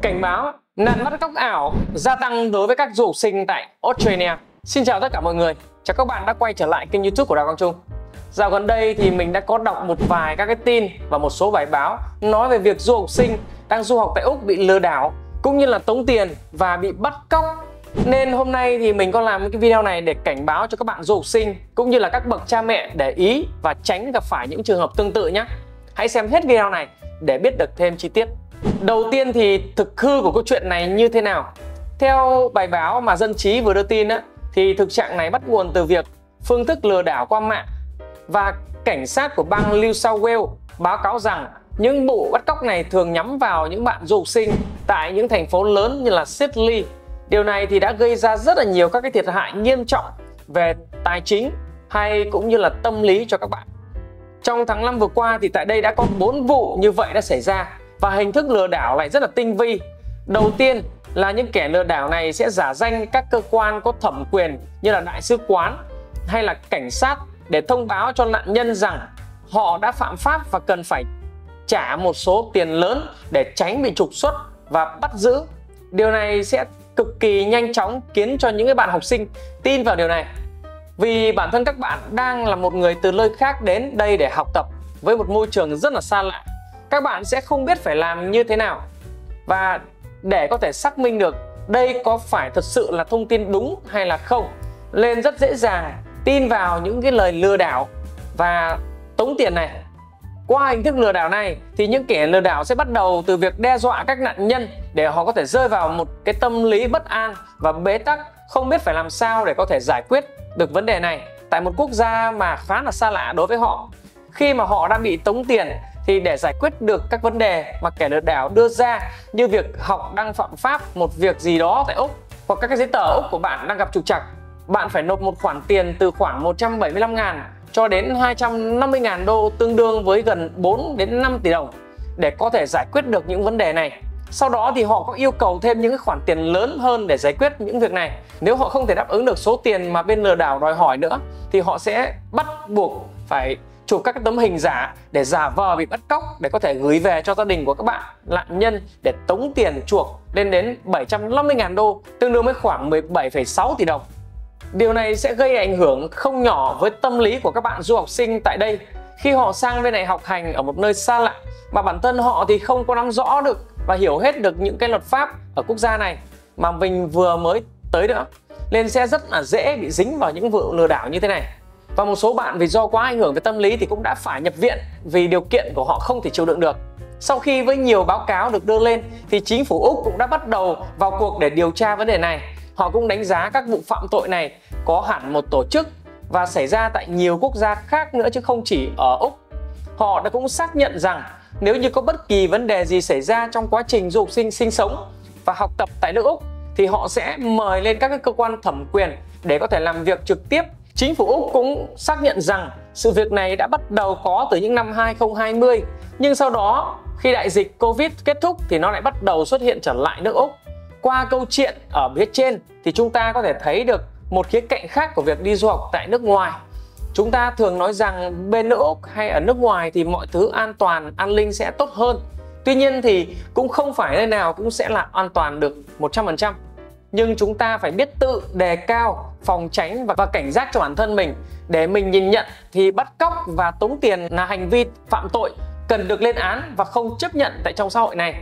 Cảnh báo nạn bắt cóc ảo gia tăng đối với các du học sinh tại Australia. Xin chào tất cả mọi người, chào các bạn đã quay trở lại kênh YouTube của Đào Quang Trung. Dạo gần đây thì mình đã có đọc một vài các cái tin và một số bài báo nói về việc du học sinh đang du học tại Úc bị lừa đảo cũng như là tống tiền và bị bắt cóc. Nên hôm nay thì mình có làm cái video này để cảnh báo cho các bạn du học sinh cũng như là các bậc cha mẹ để ý và tránh gặp phải những trường hợp tương tự nhé. Hãy xem hết video này để biết được thêm chi tiết. Đầu tiên thì thực hư của câu chuyện này như thế nào? Theo bài báo mà Dân Trí vừa đưa tin thì thực trạng này bắt nguồn từ việc phương thức lừa đảo qua mạng, và cảnh sát của bang New South Wales báo cáo rằng những vụ bắt cóc này thường nhắm vào những bạn du học sinh tại những thành phố lớn như là Sydney. Điều này thì đã gây ra rất là nhiều các cái thiệt hại nghiêm trọng về tài chính hay cũng như là tâm lý cho các bạn. Trong tháng 5 vừa qua thì tại đây đã có 4 vụ như vậy đã xảy ra, và hình thức lừa đảo lại rất là tinh vi. Đầu tiên là những kẻ lừa đảo này sẽ giả danh các cơ quan có thẩm quyền như là đại sứ quán hay là cảnh sát để thông báo cho nạn nhân rằng họ đã phạm pháp và cần phải trả một số tiền lớn để tránh bị trục xuất và bắt giữ. Điều này sẽ cực kỳ nhanh chóng khiến cho những bạn học sinh tin vào điều này, vì bản thân các bạn đang là một người từ nơi khác đến đây để học tập với một môi trường rất là xa lạ. Các bạn sẽ không biết phải làm như thế nào, và để có thể xác minh được đây có phải thật sự là thông tin đúng hay là không, nên rất dễ dàng tin vào những cái lời lừa đảo và tống tiền này. Qua hình thức lừa đảo này thì những kẻ lừa đảo sẽ bắt đầu từ việc đe dọa các nạn nhân để họ có thể rơi vào một cái tâm lý bất an và bế tắc, không biết phải làm sao để có thể giải quyết được vấn đề này tại một quốc gia mà khá là xa lạ đối với họ. Khi mà họ đã bị tống tiền thì để giải quyết được các vấn đề mà kẻ lừa đảo đưa ra, như việc học đang phạm pháp một việc gì đó tại Úc, hoặc các cái giấy tờ Úc của bạn đang gặp trục trặc, bạn phải nộp một khoản tiền từ khoảng 175.000 cho đến 250.000 đô, tương đương với gần 4 đến 5 tỷ đồng để có thể giải quyết được những vấn đề này. Sau đó thì họ có yêu cầu thêm những khoản tiền lớn hơn để giải quyết những việc này. Nếu họ không thể đáp ứng được số tiền mà bên lừa đảo đòi hỏi nữa thì họ sẽ bắt buộc phải chụp các tấm hình giả để giả vờ bị bắt cóc để có thể gửi về cho gia đình của các bạn nạn nhân để tống tiền chuộc lên đến 750.000 đô, tương đương với khoảng 17,6 tỷ đồng. Điều này sẽ gây ảnh hưởng không nhỏ với tâm lý của các bạn du học sinh tại đây khi họ sang bên này học hành ở một nơi xa lạ mà bản thân họ thì không có nắm rõ được và hiểu hết được những cái luật pháp ở quốc gia này mà mình vừa mới tới nữa, nên sẽ rất là dễ bị dính vào những vụ lừa đảo như thế này. Và một số bạn vì do quá ảnh hưởng về tâm lý thì cũng đã phải nhập viện vì điều kiện của họ không thể chịu đựng được. Sau khi với nhiều báo cáo được đưa lên thì chính phủ Úc cũng đã bắt đầu vào cuộc để điều tra vấn đề này. Họ cũng đánh giá các vụ phạm tội này có hẳn một tổ chức và xảy ra tại nhiều quốc gia khác nữa chứ không chỉ ở Úc. Họ đã cũng xác nhận rằng nếu như có bất kỳ vấn đề gì xảy ra trong quá trình du học sinh sinh sống và học tập tại nước Úc thì họ sẽ mời lên các cơ quan thẩm quyền để có thể làm việc trực tiếp. Chính phủ Úc cũng xác nhận rằng sự việc này đã bắt đầu có từ những năm 2020, nhưng sau đó khi đại dịch Covid kết thúc thì nó lại bắt đầu xuất hiện trở lại nước Úc. Qua câu chuyện ở phía trên thì chúng ta có thể thấy được một khía cạnh khác của việc đi du học tại nước ngoài. Chúng ta thường nói rằng bên nước Úc hay ở nước ngoài thì mọi thứ an toàn, an ninh sẽ tốt hơn. Tuy nhiên thì cũng không phải nơi nào cũng sẽ là an toàn được 100%. Nhưng chúng ta phải biết tự đề cao, phòng tránh và cảnh giác cho bản thân mình để mình nhìn nhận thì bắt cóc và tống tiền là hành vi phạm tội cần được lên án và không chấp nhận tại trong xã hội này.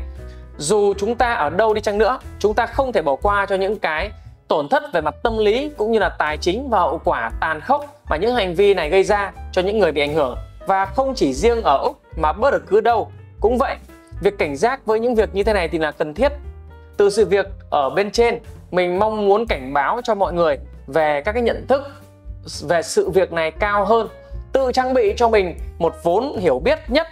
Dù chúng ta ở đâu đi chăng nữa, chúng ta không thể bỏ qua cho những cái tổn thất về mặt tâm lý cũng như là tài chính và hậu quả tàn khốc mà những hành vi này gây ra cho những người bị ảnh hưởng. Và không chỉ riêng ở Úc mà bất cứ đâu cũng vậy. Việc cảnh giác với những việc như thế này thì là cần thiết. Từ sự việc ở bên trên, mình mong muốn cảnh báo cho mọi người về các cái nhận thức về sự việc này cao hơn, tự trang bị cho mình một vốn hiểu biết nhất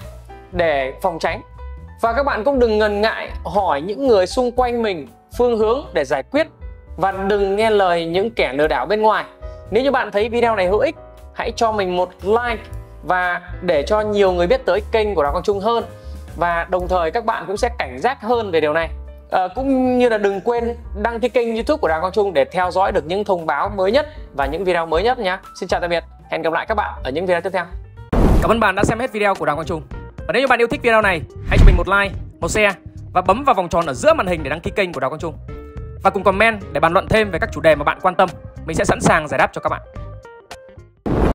để phòng tránh. Và các bạn cũng đừng ngần ngại hỏi những người xung quanh mình phương hướng để giải quyết, và đừng nghe lời những kẻ lừa đảo bên ngoài. Nếu như bạn thấy video này hữu ích, hãy cho mình một like và để cho nhiều người biết tới kênh của Đào Quang Trung hơn, và đồng thời các bạn cũng sẽ cảnh giác hơn về điều này. Cũng như là đừng quên đăng ký kênh YouTube của Đào Quang Trung để theo dõi được những thông báo mới nhất và những video mới nhất nhé. Xin chào tạm biệt, hẹn gặp lại các bạn ở những video tiếp theo. Cảm ơn bạn đã xem hết video của Đào Quang Trung. Và nếu như bạn yêu thích video này, hãy cho mình một like, một share và bấm vào vòng tròn ở giữa màn hình để đăng ký kênh của Đào Quang Trung. Và cùng comment để bàn luận thêm về các chủ đề mà bạn quan tâm. Mình sẽ sẵn sàng giải đáp cho các bạn.